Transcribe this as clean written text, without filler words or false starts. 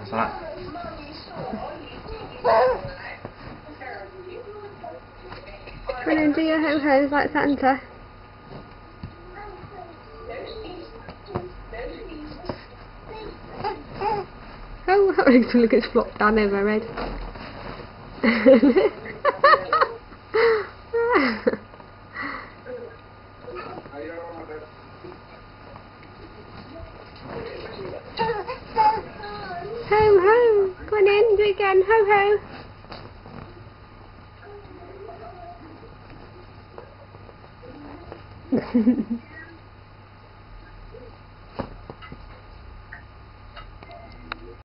That's alright. Come on and do your ho-hos like Santa. Oh, look, it's flopped down over my head. Ho ho! Come on in, do it again, ho ho!